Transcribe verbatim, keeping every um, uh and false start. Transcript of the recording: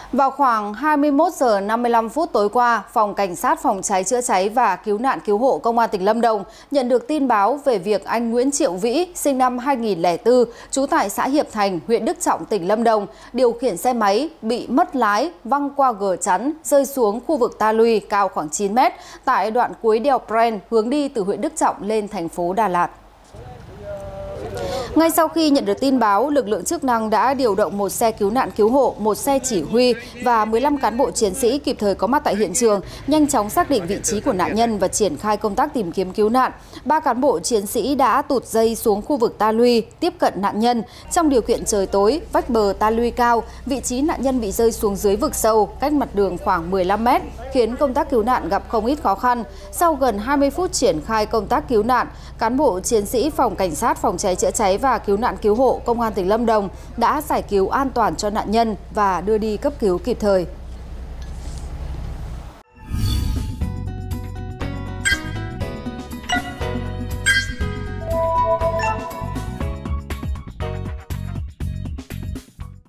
Vào khoảng hai mươi mốt giờ năm mươi lăm phút tối qua, Phòng Cảnh sát Phòng cháy chữa cháy và Cứu nạn Cứu hộ Công an tỉnh Lâm Đồng nhận được tin báo về việc anh Nguyễn Triệu Vĩ, sinh năm hai nghìn lẻ bốn, trú tại xã Hiệp Thành, huyện Đức Trọng, tỉnh Lâm Đồng, điều khiển xe máy bị mất lái, văng qua gờ chắn, rơi xuống khu vực ta luy cao khoảng chín mét tại đoạn cuối đèo Pren hướng đi từ huyện Đức Trọng lên thành phố Đà Lạt. Ngay sau khi nhận được tin báo, lực lượng chức năng đã điều động một xe cứu nạn cứu hộ, một xe chỉ huy và mười lăm cán bộ chiến sĩ kịp thời có mặt tại hiện trường, nhanh chóng xác định vị trí của nạn nhân và triển khai công tác tìm kiếm cứu nạn. Ba cán bộ chiến sĩ đã tụt dây xuống khu vực ta luy, tiếp cận nạn nhân. Trong điều kiện trời tối, vách bờ ta luy cao, vị trí nạn nhân bị rơi xuống dưới vực sâu, cách mặt đường khoảng mười lăm mét, khiến công tác cứu nạn gặp không ít khó khăn. Sau gần hai mươi phút triển khai công tác cứu nạn, cán bộ chiến sĩ Phòng Cảnh sát Phòng cháy chữa cháy và Cứu nạn Cứu hộ Công an tỉnh Lâm Đồng đã giải cứu an toàn cho nạn nhân và đưa đi cấp cứu kịp thời.